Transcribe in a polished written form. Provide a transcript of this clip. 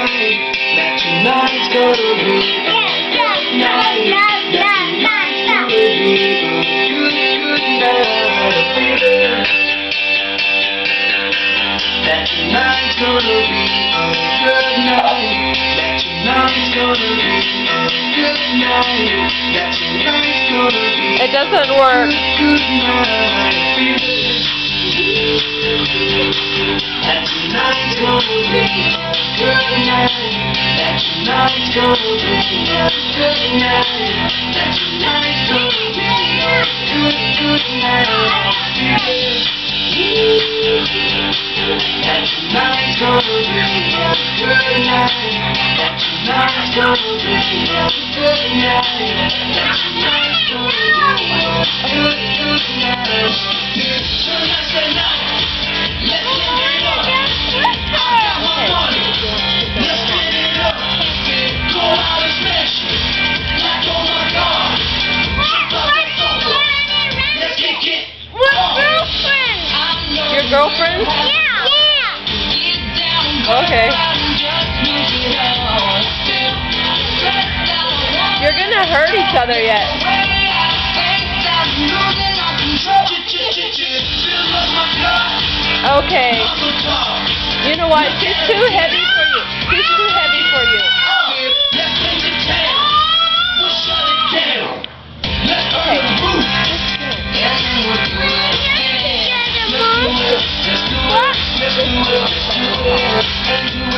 that tonight's gonna be a good night. That tonight's gonna be a good night. That tonight's gonna be a good night. That tonight's gonna be a good night. That tonight's gonna be. It doesn't work. Good night. That tonight's gonna be a good night. That tonight's gonna be a good night. That tonight's gonna be a good night. That tonight's gonna be a good night. That tonight's gonna be a good night. That tonight's gonna be a good night. Tonight's the night. Let's get it up. I got my money. Let's get it up. Go out and smash it. Like oh my God. Let's kick it. Your girlfriend? Yeah. Okay. You're gonna hurt each other yet. Okay. You know what? She's too heavy for you. She's too heavy for you. What?